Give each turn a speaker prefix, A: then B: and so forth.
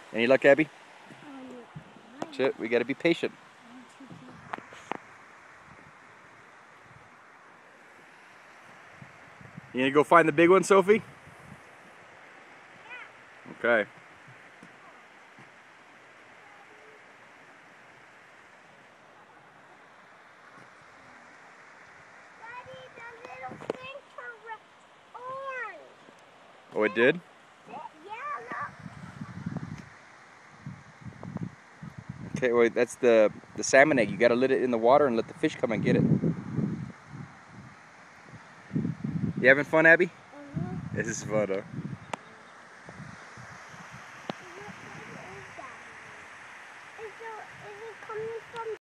A: Any luck, Abby? That's it. We got to be patient. You gonna go find the big one, Sophie? Okay.
B: Daddy, the little thing turned orange.
A: Oh, it did?
B: Yeah, look.
A: Okay, well, that's the salmon egg. You got to let it in the water and let the fish come and get it. You having fun, Abby? This is fun, huh?